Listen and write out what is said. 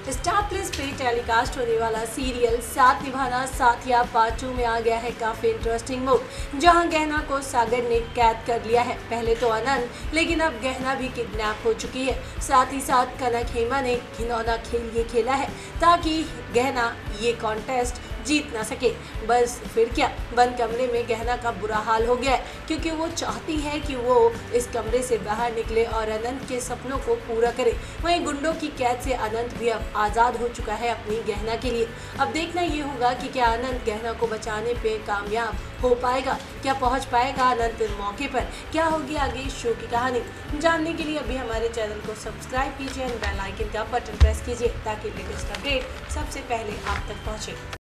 Star plus पे telecast होने वाला सीरियल साथ निभाना साथिया पार्ट 2 में आ गया है काफी इंटरेस्टिंग मूव, जहां गहना को सागर ने कैद कर लिया है। पहले तो आनंद, लेकिन अब गहना भी किडनैप हो चुकी है। साथ ही साथ कनक हेमा ने घिनौना खेल ये खेला है ताकि गहना ये कॉन्टेस्ट जीत ना सके। बस फिर क्या, बंद कमरे में गहना का बुरा हाल हो गया है, क्योंकि वो चाहती है कि वो इस कमरे से बाहर निकले और अनंत के सपनों को पूरा करे। वहीं गुंडों की कैद से अनंत भी अब आज़ाद हो चुका है अपनी गहना के लिए। अब देखना ये होगा कि क्या अनंत गहना को बचाने पे कामयाब हो पाएगा, क्या पहुंच पाएगा अनंत मौके पर, क्या होगी आगे शो की कहानी। जानने के लिए अभी हमारे चैनल को सब्सक्राइब कीजिए और बेल आइकन का बटन प्रेस कीजिए ताकि लेटेस्ट अपडेट सबसे पहले आप तक पहुंचे।